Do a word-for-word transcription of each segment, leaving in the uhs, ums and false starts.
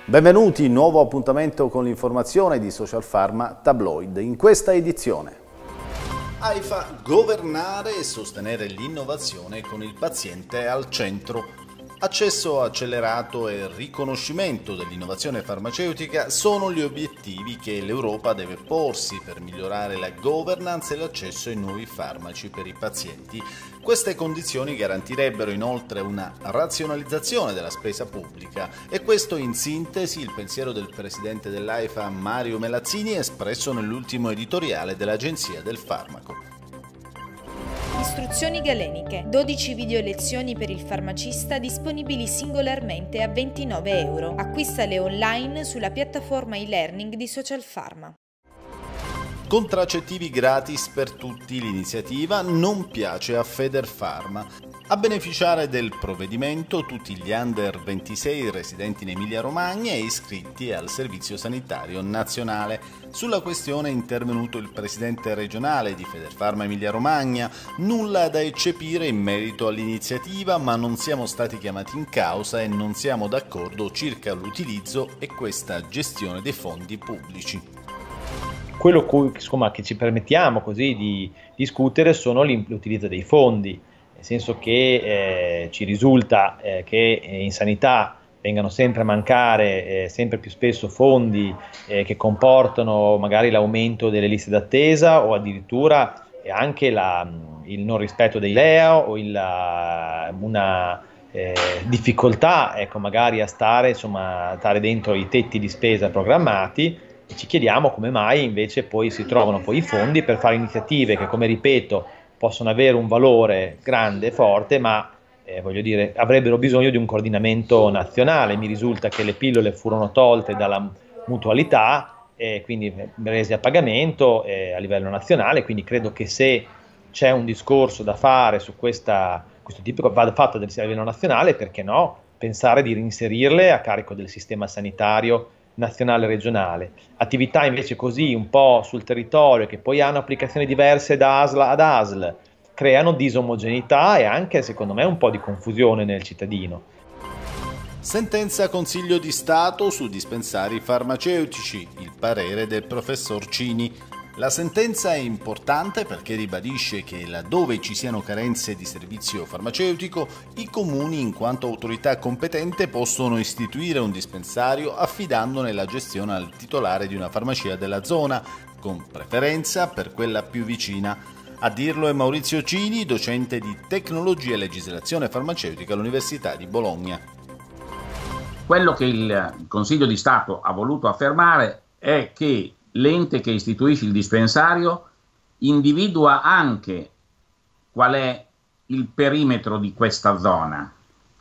Benvenuti, nuovo appuntamento con l'informazione di Social Pharma Tabloid. In questa edizione AIFA, governare e sostenere l'innovazione con il paziente al centro. Accesso accelerato e riconoscimento dell'innovazione farmaceutica sono gli obiettivi che l'Europa deve porsi per migliorare la governance e l'accesso ai nuovi farmaci per i pazienti. Queste condizioni garantirebbero inoltre una razionalizzazione della spesa pubblica e questo in sintesi il pensiero del presidente dell'AIFA Mario Melazzini espresso nell'ultimo editoriale dell'Agenzia del Farmaco. Istruzioni galeniche, dodici video lezioni per il farmacista disponibili singolarmente a ventinove euro. Acquistale online sulla piattaforma e-learning di Social Pharma. Contraccettivi gratis per tutti, l'iniziativa non piace a Federpharma. A beneficiare del provvedimento tutti gli under ventisei residenti in Emilia-Romagna e iscritti al Servizio Sanitario Nazionale. Sulla questione è intervenuto il presidente regionale di Federpharma Emilia-Romagna. Nulla da eccepire in merito all'iniziativa, ma non siamo stati chiamati in causa e non siamo d'accordo circa l'utilizzo e questa gestione dei fondi pubblici. Quello cui, insomma, che ci permettiamo così di discutere sono l'utilizzo dei fondi, nel senso che eh, ci risulta eh, che in sanità vengano sempre a mancare eh, sempre più spesso fondi eh, che comportano magari l'aumento delle liste d'attesa o addirittura anche la, il non rispetto dei L E A o il, la, una eh, difficoltà ecco, magari a stare, insomma, a stare dentro i tetti di spesa programmati. E ci chiediamo come mai invece poi si trovano poi i fondi per fare iniziative che, come ripeto, possono avere un valore grande e forte, ma eh, voglio dire, avrebbero bisogno di un coordinamento nazionale. Mi risulta che le pillole furono tolte dalla mutualità e quindi rese a pagamento eh, a livello nazionale, quindi credo che se c'è un discorso da fare su questa, questo tipo va fatto a livello nazionale, perché no, pensare di reinserirle a carico del sistema sanitario nazionale e regionale. Attività invece così un po' sul territorio che poi hanno applicazioni diverse da A S L ad A S L creano disomogeneità e anche secondo me un po' di confusione nel cittadino. Sentenza Consiglio di Stato su dispensari farmaceutici, il parere del professor Cini. La sentenza è importante perché ribadisce che laddove ci siano carenze di servizio farmaceutico, i comuni in quanto autorità competente possono istituire un dispensario affidandone la gestione al titolare di una farmacia della zona, con preferenza per quella più vicina. A dirlo è Maurizio Cini, docente di Tecnologia e Legislazione Farmaceutica all'Università di Bologna. Quello che il Consiglio di Stato ha voluto affermare è che l'ente che istituisce il dispensario individua anche qual è il perimetro di questa zona,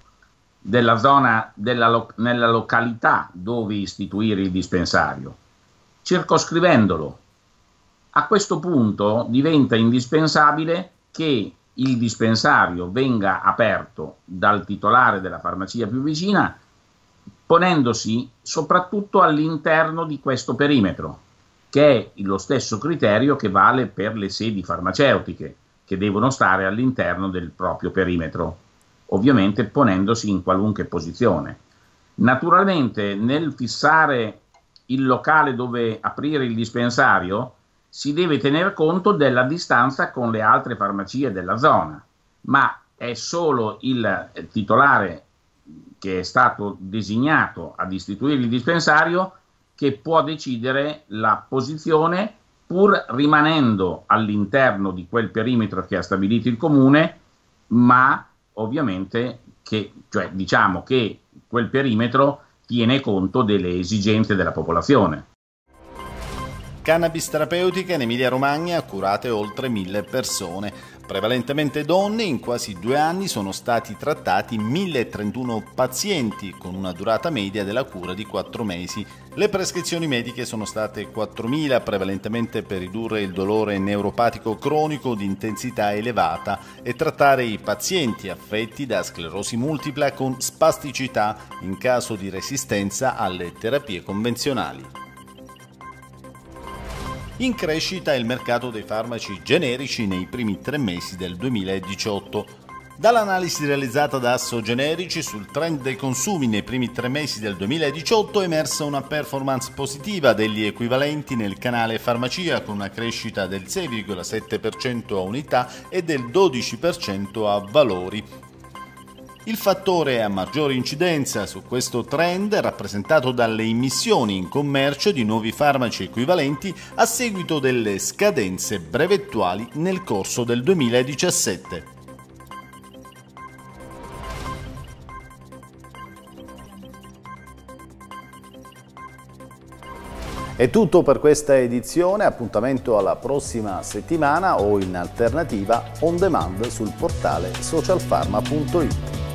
della zona della lo- nella località dove istituire il dispensario, circoscrivendolo. A questo punto diventa indispensabile che il dispensario venga aperto dal titolare della farmacia più vicina, ponendosi soprattutto all'interno di questo perimetro, che è lo stesso criterio che vale per le sedi farmaceutiche, che devono stare all'interno del proprio perimetro, ovviamente ponendosi in qualunque posizione. Naturalmente nel fissare il locale dove aprire il dispensario si deve tener conto della distanza con le altre farmacie della zona, ma è solo il titolare che è stato designato ad istituire il dispensario che può decidere la posizione pur rimanendo all'interno di quel perimetro che ha stabilito il comune, ma ovviamente che, cioè, diciamo che quel perimetro tiene conto delle esigenze della popolazione. Cannabis terapeutica in Emilia-Romagna, curate oltre mille persone. Prevalentemente donne, in quasi due anni sono stati trattati mille trentuno pazienti con una durata media della cura di quattro mesi. Le prescrizioni mediche sono state quattromila, prevalentemente per ridurre il dolore neuropatico cronico di intensità elevata e trattare i pazienti affetti da sclerosi multipla con spasticità in caso di resistenza alle terapie convenzionali. In crescita il mercato dei farmaci generici nei primi tre mesi del duemiladiciotto. Dall'analisi realizzata da Assogenerici sul trend dei consumi nei primi tre mesi del duemiladiciotto è emersa una performance positiva degli equivalenti nel canale farmacia, con una crescita del sei virgola sette per cento a unità e del dodici per cento a valori. Il fattore a maggiore incidenza su questo trend è rappresentato dalle immissioni in commercio di nuovi farmaci equivalenti a seguito delle scadenze brevettuali nel corso del duemiladiciassette. È tutto per questa edizione, appuntamento alla prossima settimana o in alternativa on demand sul portale social pharma punto it.